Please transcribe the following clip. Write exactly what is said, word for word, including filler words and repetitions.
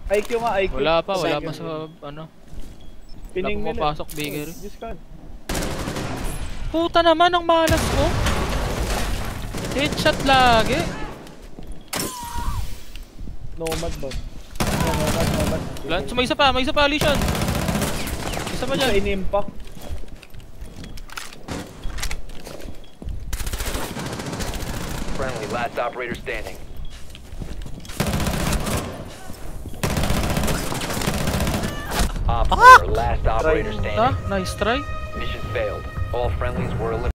I Q nga, I Q. Wala pa, wala pa sa ano. Pining wala nila. pa mapasok bakery. Discard. Puta naman ang malas ko. Headshot lagi. Nomad ba? Nomad, nomad. Wala, may isa pa, may isa pa, Alition. Isa pa dyan. Isa in-impact. Friendly, last operator standing. Op four, last operator Ah, standing. nice try. Mission failed. All friendlies were eliminated.